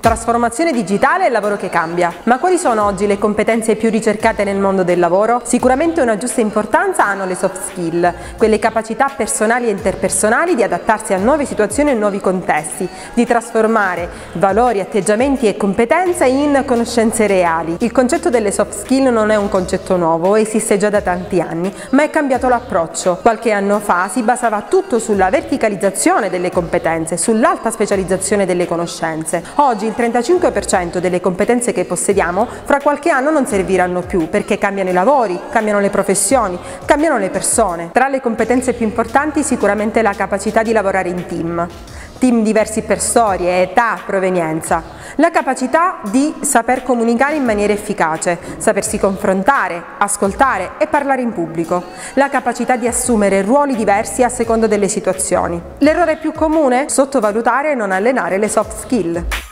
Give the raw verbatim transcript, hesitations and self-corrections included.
Trasformazione digitale e lavoro che cambia. Ma quali sono oggi le competenze più ricercate nel mondo del lavoro? Sicuramente una giusta importanza hanno le soft skill, quelle capacità personali e interpersonali di adattarsi a nuove situazioni e nuovi contesti, di trasformare valori, atteggiamenti e competenze in conoscenze reali. Il concetto delle soft skill non è un concetto nuovo, esiste già da tanti anni, ma è cambiato l'approccio. Qualche anno fa si basava tutto sulla verticalizzazione delle competenze, sull'alta specializzazione delle conoscenze. Oggi il trentacinque per cento delle competenze che possediamo fra qualche anno non serviranno più, perché cambiano i lavori, cambiano le professioni, cambiano le persone. Tra le competenze più importanti sicuramente la capacità di lavorare in team. Team diversi per storie, età, provenienza. La capacità di saper comunicare in maniera efficace, sapersi confrontare, ascoltare e parlare in pubblico. La capacità di assumere ruoli diversi a seconda delle situazioni. L'errore più comune? Sottovalutare e non allenare le soft skill.